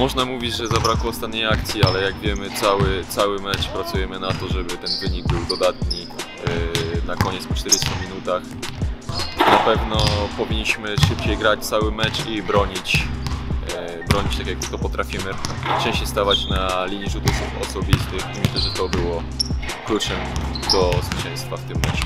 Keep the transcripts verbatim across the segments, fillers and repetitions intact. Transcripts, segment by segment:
Można mówić, że zabrakło ostatniej akcji, ale jak wiemy, cały, cały mecz pracujemy na to, żeby ten wynik był dodatni yy, na koniec po czterdziestu minutach. Na pewno powinniśmy szybciej grać cały mecz i bronić, yy, bronić tak jak to potrafimy. Częściej stawać na linii rzutów osobistych i myślę, że to było kluczem do zwycięstwa w tym meczu.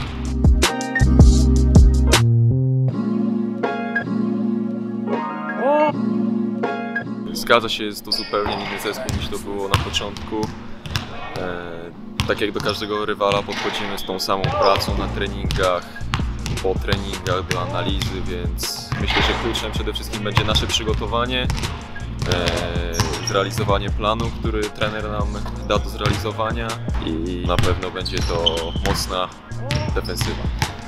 Zgadza się, jest to zupełnie inny zespół niż to było na początku. E, tak jak do każdego rywala podchodzimy z tą samą pracą na treningach, po treningach do analizy, więc myślę, że kluczem przede wszystkim będzie nasze przygotowanie, e, zrealizowanie planu, który trener nam da do zrealizowania i na pewno będzie to mocna defensywa.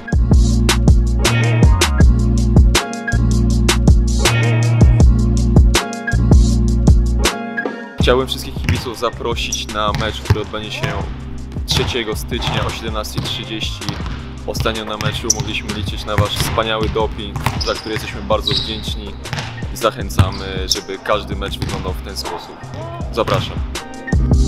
Chciałbym wszystkich kibiców zaprosić na mecz, który odbędzie się trzeciego stycznia o siedemnastej trzydzieści. Ostatnio na meczu mogliśmy liczyć na Wasz wspaniały doping, za który jesteśmy bardzo wdzięczni i zachęcamy, żeby każdy mecz wyglądał w ten sposób. Zapraszam.